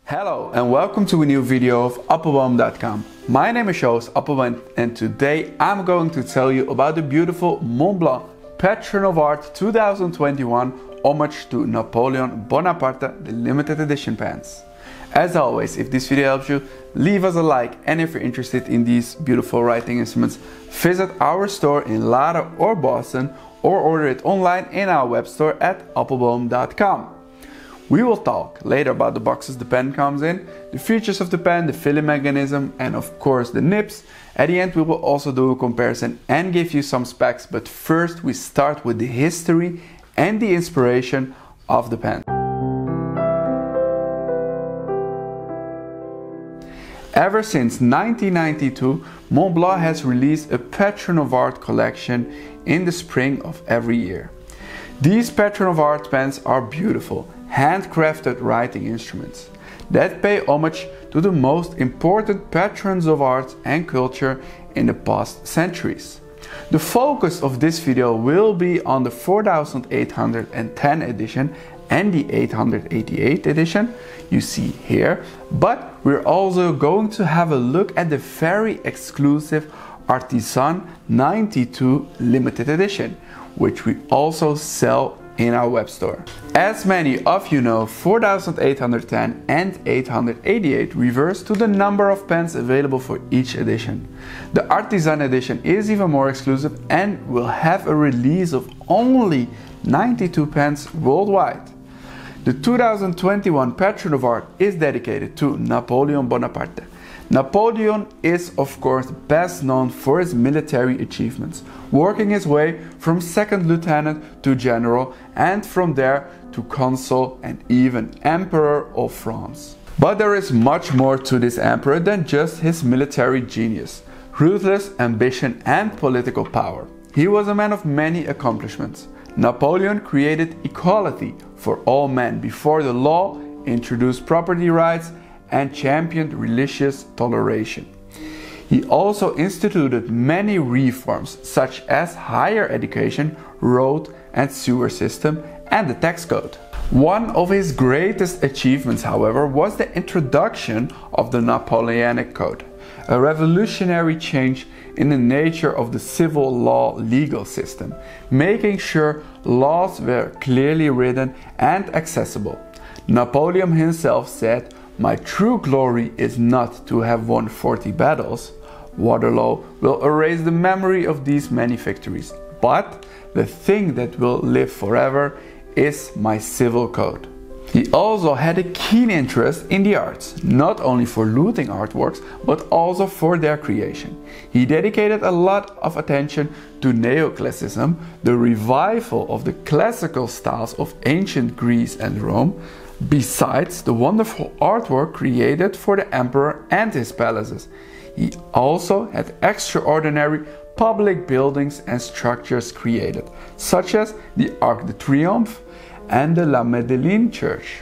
Hello and welcome to a new video of Appelboom.com. My name is Joost Appelboom and today I'm going to tell you about the beautiful Montblanc Patron of Art 2021 homage to Napoleon Bonaparte, the limited edition pens. As always, if this video helps you, leave us a like, and if you're interested in these beautiful writing instruments, visit our store in Laren or Boston or order it online in our web store at Appelboom.com. We will talk later about the boxes the pen comes in, the features of the pen, the filling mechanism, and of course the nibs. At the end we will also do a comparison and give you some specs, but first we start with the history and the inspiration of the pen. Ever since 1992, Montblanc has released a Patron of Art collection in the spring of every year. These Patron of Art pens are beautiful, handcrafted writing instruments that pay homage to the most important patrons of art and culture in the past centuries. The focus of this video will be on the 4810 edition and the 888 edition you see here, but we're also going to have a look at the very exclusive Artisan 92 limited edition, which we also sell in our web store. As many of you know, 4810 and 888 refers to the number of pens available for each edition. The Artisan edition is even more exclusive and will have a release of only 92 pens worldwide. The 2021 Patron of Art is dedicated to Napoleon Bonaparte. Napoleon is of course best known for his military achievements, working his way from second lieutenant to general and from there to consul and even emperor of France. But there is much more to this emperor than just his military genius, ruthless ambition and political power. He was a man of many accomplishments. Napoleon created equality for all men before the law, introduced property rights, and championed religious toleration. He also instituted many reforms such as higher education, road and sewer system, and the tax code. One of his greatest achievements, however, was the introduction of the Napoleonic Code, a revolutionary change in the nature of the civil law legal system, making sure laws were clearly written and accessible. Napoleon himself said, "My true glory is not to have won 40 battles. Waterloo will erase the memory of these many victories. But the thing that will live forever is my civil code." He also had a keen interest in the arts, not only for looting artworks, but also for their creation. He dedicated a lot of attention to neoclassicism, the revival of the classical styles of ancient Greece and Rome, besides the wonderful artwork created for the emperor and his palaces. He also had extraordinary public buildings and structures created, such as the Arc de Triomphe and the La Madeleine Church.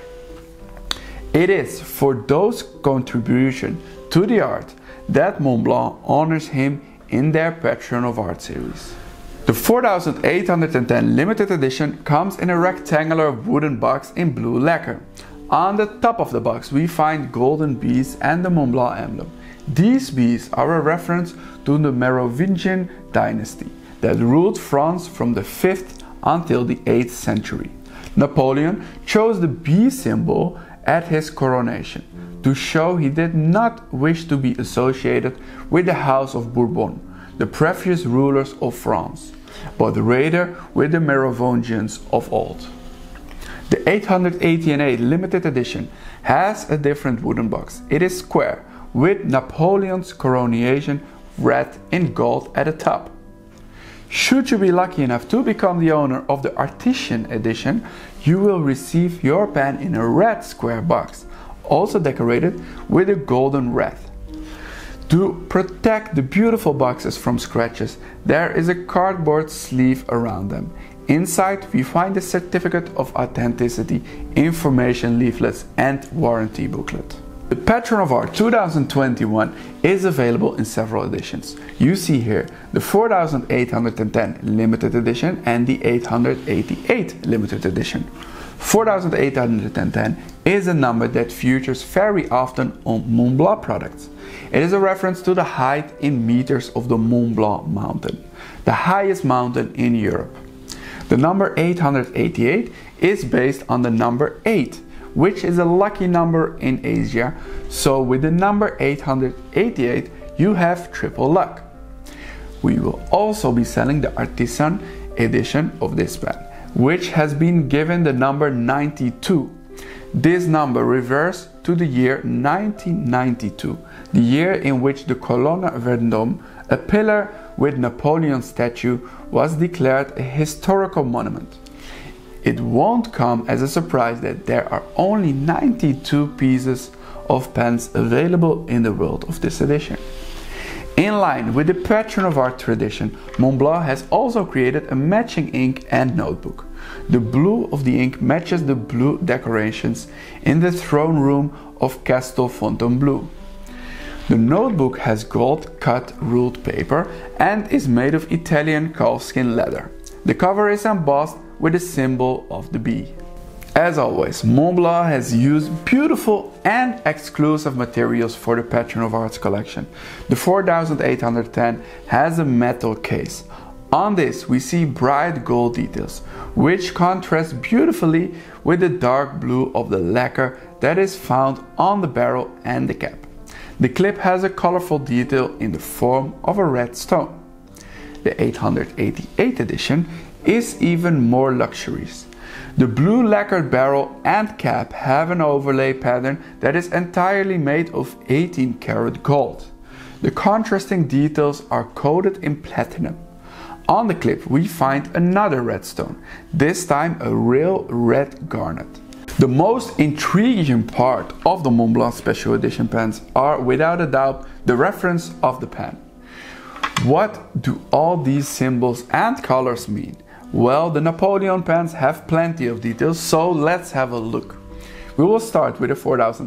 It is for those contributions to the art that Montblanc honors him in their Patron of Art series. The 4810 limited edition comes in a rectangular wooden box in blue lacquer. On the top of the box we find golden bees and the Montblanc emblem. These bees are a reference to the Merovingian dynasty that ruled France from the 5th until the 8th century. Napoleon chose the bee symbol at his coronation to show he did not wish to be associated with the House of Bourbon, the previous rulers of France, but rather with the Merovingians of old. The 888 limited edition has a different wooden box. It is square, with Napoleon's coronation red in gold at the top. Should you be lucky enough to become the owner of the Artisan edition, you will receive your pen in a red square box, also decorated with a golden wreath. To protect the beautiful boxes from scratches, there is a cardboard sleeve around them. Inside we find a certificate of authenticity, information leaflets and warranty booklet. The Patron of Art 2021 is available in several editions. You see here the 4810 limited edition and the 888 limited edition. 4810 is a number that features very often on Montblanc products. It is a reference to the height in meters of the Mont Blanc mountain, the highest mountain in Europe. The number 888 is based on the number 8, which is a lucky number in Asia, so with the number 888 you have triple luck. We will also be selling the Artisan edition of this pen, which has been given the number 92. This number refers to the year 1992, the year in which the Colonne Vendôme, a pillar with Napoleon's statue, was declared a historical monument. It won't come as a surprise that there are only 92 pieces of pens available in the world of this edition. In line with the Patron of Art tradition, Montblanc has also created a matching ink and notebook. The blue of the ink matches the blue decorations in the throne room of Castel Fontainebleau. The notebook has gold cut ruled paper and is made of Italian calfskin leather. The cover is embossed with the symbol of the bee. As always, Montblanc has used beautiful and exclusive materials for the Patron of Arts collection. The 4810 has a metal case. On this we see bright gold details, which contrast beautifully with the dark blue of the lacquer that is found on the barrel and the cap. The clip has a colorful detail in the form of a red stone. The 888 edition is even more luxurious. The blue lacquered barrel and cap have an overlay pattern that is entirely made of 18 karat gold. The contrasting details are coated in platinum. On the clip we find another red stone, this time a real red garnet. The most intriguing part of the Montblanc Special Edition pens are without a doubt the reference of the pen. What do all these symbols and colors mean? Well, the Napoleon pens have plenty of details, so let's have a look. We will start with the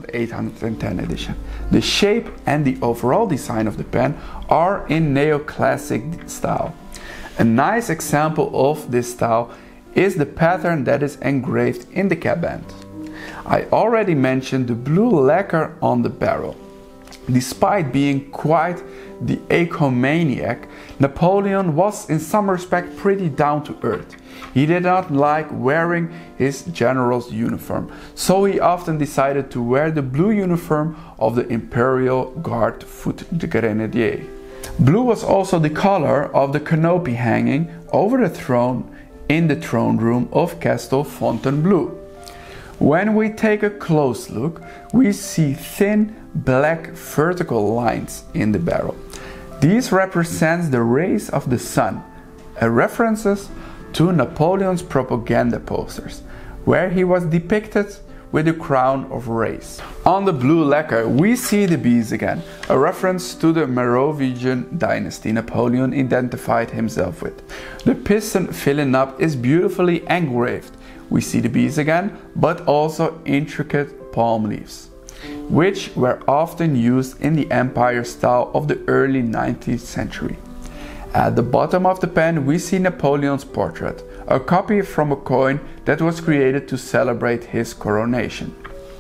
4810 edition. The shape and the overall design of the pen are in neoclassic style. A nice example of this style is the pattern that is engraved in the cap band. I already mentioned the blue lacquer on the barrel. Despite being quite the egomaniac, Napoleon was in some respect pretty down to earth. He did not like wearing his general's uniform, so he often decided to wear the blue uniform of the Imperial Guard Foot Grenadier. Blue was also the color of the canopy hanging over the throne in the throne room of Castel Fontainebleau. When we take a close look, we see thin black vertical lines in the barrel. These represent the rays of the sun, a reference to Napoleon's propaganda posters, where he was depicted with a crown of rays. On the blue lacquer we see the bees again, a reference to the Merovingian dynasty Napoleon identified himself with. The piston filling up is beautifully engraved. We see the bees again, but also intricate palm leaves, which were often used in the empire style of the early 19th century. At the bottom of the pen we see Napoleon's portrait, a copy from a coin that was created to celebrate his coronation.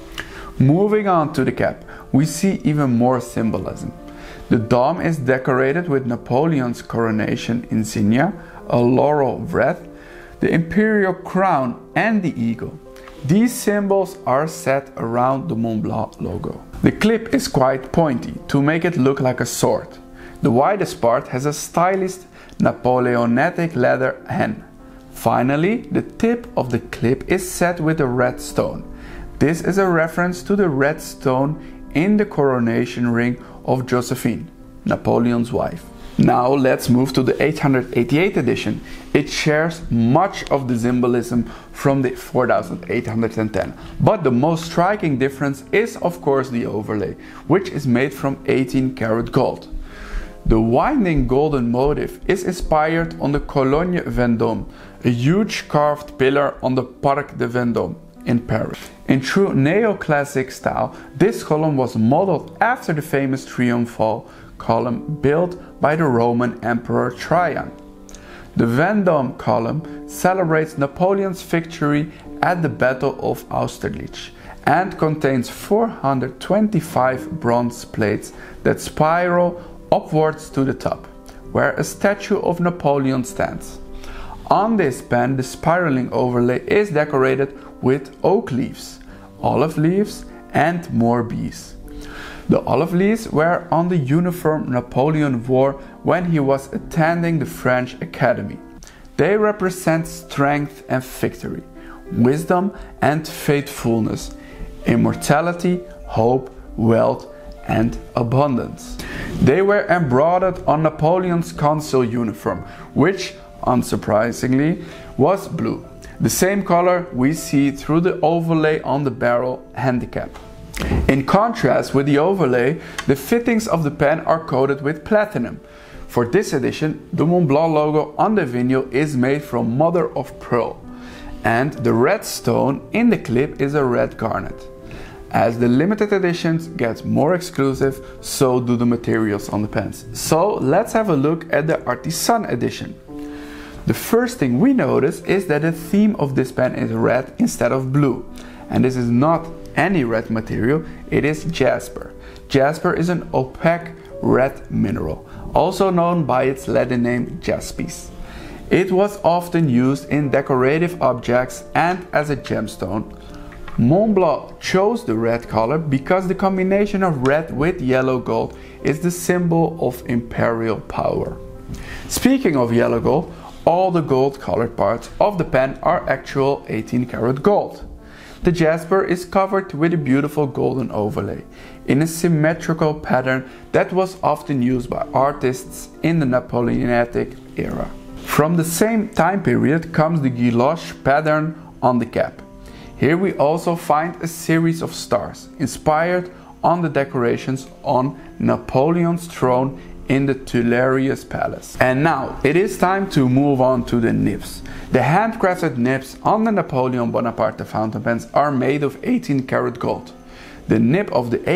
Moving on to the cap, we see even more symbolism. The dome is decorated with Napoleon's coronation insignia, a laurel wreath, the imperial crown and the eagle. These symbols are set around the Montblanc logo. The clip is quite pointy to make it look like a sword. The widest part has a stylish Napoleonic leather N. Finally, the tip of the clip is set with a red stone. This is a reference to the red stone in the coronation ring of Josephine, Napoleon's wife. Now let's move to the 888 edition. It shares much of the symbolism from the 4810, but the most striking difference is of course the overlay, which is made from 18 karat gold. The winding golden motif is inspired on the Colonne Vendôme, a huge carved pillar on the Parc de Vendôme in Paris. In true neoclassic style, this column was modeled after the famous triumphal column built by the Roman Emperor Trajan. The Vendôme column celebrates Napoleon's victory at the Battle of Austerlitz and contains 425 bronze plates that spiral upwards to the top, where a statue of Napoleon stands. On this pen, the spiraling overlay is decorated with oak leaves, olive leaves, and more bees. The olive leaves were on the uniform Napoleon wore when he was attending the French Academy. They represent strength and victory, wisdom and faithfulness, immortality, hope, wealth, and abundance. They were embroidered on Napoleon's consul uniform, which, unsurprisingly, was blue, the same color we see through the overlay on the barrel handicap. In contrast with the overlay, the fittings of the pen are coated with platinum. For this edition, the Montblanc logo on the vinyl is made from mother of pearl, and the red stone in the clip is a red garnet. As the limited editions get more exclusive, so do the materials on the pens. So let's have a look at the Artisan edition. The first thing we notice is that the theme of this pen is red instead of blue. And this is not any red material, it is jasper. Jasper is an opaque red mineral, also known by its Latin name jaspis. It was often used in decorative objects and as a gemstone. Montblanc chose the red color because the combination of red with yellow gold is the symbol of imperial power. Speaking of yellow gold, all the gold colored parts of the pen are actual 18 karat gold. The jasper is covered with a beautiful golden overlay in a symmetrical pattern that was often used by artists in the Napoleonic era. From the same time period comes the guilloche pattern on the cap. Here we also find a series of stars inspired on the decorations on Napoleon's throne in the Tuileries Palace. And now it is time to move on to the nibs. The handcrafted nibs on the Napoleon Bonaparte fountain pens are made of 18 karat gold. The nib of the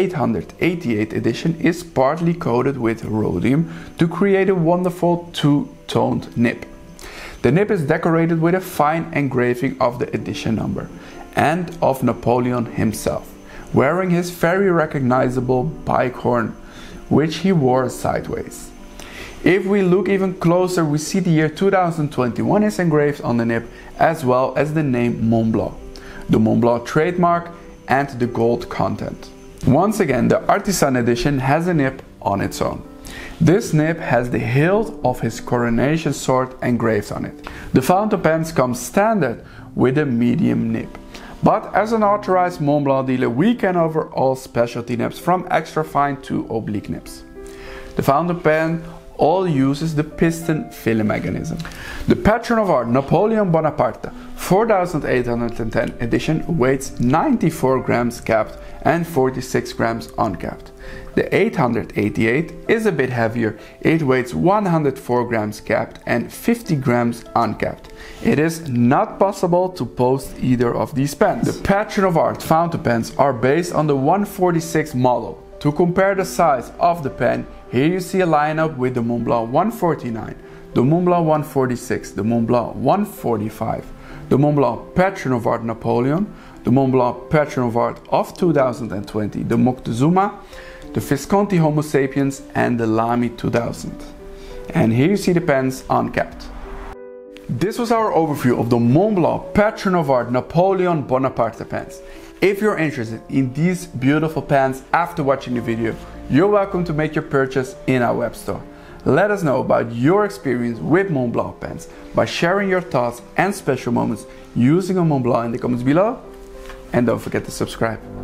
888 edition is partly coated with rhodium to create a wonderful two-toned nib. The nib is decorated with a fine engraving of the edition number and of Napoleon himself, wearing his very recognizable bicorn, which he wore sideways. If we look even closer, we see the year 2021 is engraved on the nib, as well as the name Montblanc, the Montblanc trademark, and the gold content. Once again, the Artisan edition has a nib on its own. This nib has the hilt of his coronation sword engraved on it. The fountain pens come standard with a medium nib. But as an authorized Montblanc dealer, we can offer all specialty nibs from extra fine to oblique nibs. The fountain pen all uses the piston filling mechanism. The Patron of Art Napoleon Bonaparte 4810 edition weighs 94 grams capped and 46 grams uncapped. The 888 is a bit heavier, it weighs 104 grams capped and 50 grams uncapped. It is not possible to post either of these pens. The Patron of Art fountain pens are based on the 146 model. To compare the size of the pen, here you see a lineup with the Montblanc 149, the Montblanc 146, the Montblanc 145, the Montblanc Patron of Art Napoleon, the Montblanc Patron of Art of 2020, the Moctezuma, the Visconti Homo sapiens, and the Lamy 2000. And here you see the pens uncapped. This was our overview of the Montblanc Patron of Art Napoleon Bonaparte pens. If you're interested in these beautiful pens after watching the video, you're welcome to make your purchase in our web store. Let us know about your experience with Montblanc pens by sharing your thoughts and special moments using a Montblanc in the comments below. And don't forget to subscribe.